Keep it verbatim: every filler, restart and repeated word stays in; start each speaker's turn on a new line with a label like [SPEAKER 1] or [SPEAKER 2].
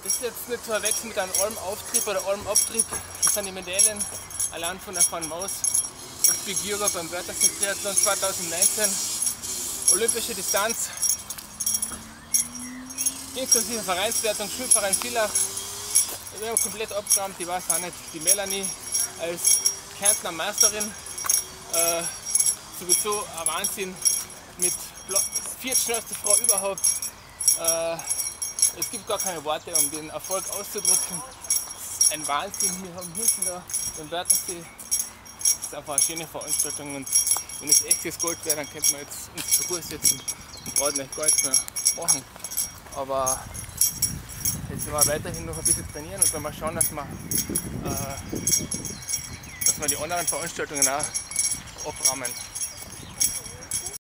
[SPEAKER 1] Das ist jetzt nicht zu verwechseln mit einem Almauftrieb oder Almabtrieb. Das sind die Medaillen allein von der Van Maus und Big Yoga beim Wörthersee Triathlon zweitausendneunzehn. Olympische Distanz, inklusive Vereinswertung, Schulverein Villach. Wir haben komplett abgeräumt, ich weiß auch nicht, die Melanie als Kärntner Meisterin, äh, sowieso ein Wahnsinn, mit viertschnellste Frau überhaupt. Äh, es gibt gar keine Worte, um den Erfolg auszudrücken. Das ist ein Wahnsinn, wir haben hinten da den Wörthersee. Das ist einfach eine schöne Veranstaltung und wenn es echtes Gold wäre, dann könnte man jetzt uns zur Ruhe setzen und gerade nicht gar nichts mehr machen. Aber jetzt werden wir weiterhin noch ein bisschen trainieren und dann mal schauen, dass wir, äh, dass wir die anderen Veranstaltungen auch abrahmen.